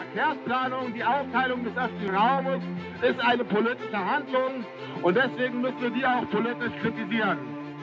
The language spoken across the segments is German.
Verkehrsplanung, die Aufteilung des öffentlichen Raumes ist eine politische Handlung und deswegen müssen wir die auch politisch kritisieren.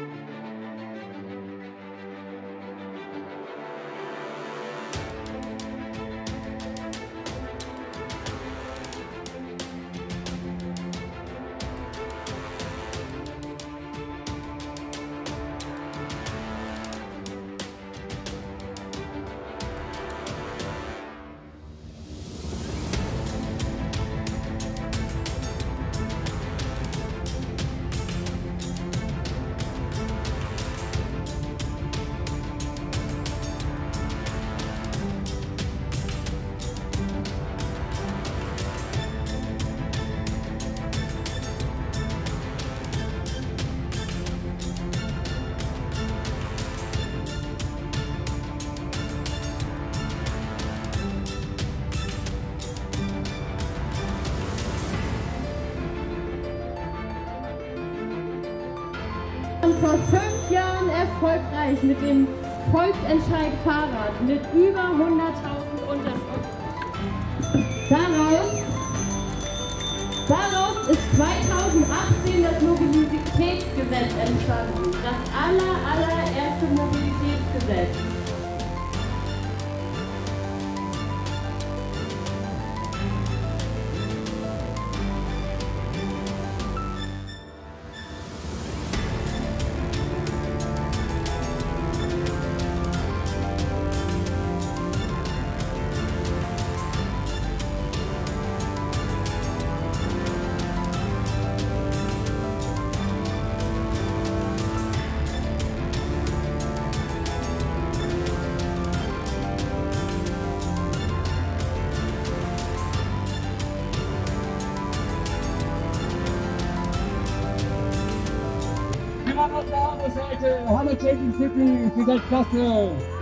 Vor 5 Jahren erfolgreich mit dem Volksentscheid Fahrrad mit über 100.000 Unterschriften. Daraus ist 2018 das Mobilitätsgesetz entstanden. Das allererste Mobilitätsgesetz. Auf der anderen Seite, hallo Champion City, ihr seid klasse!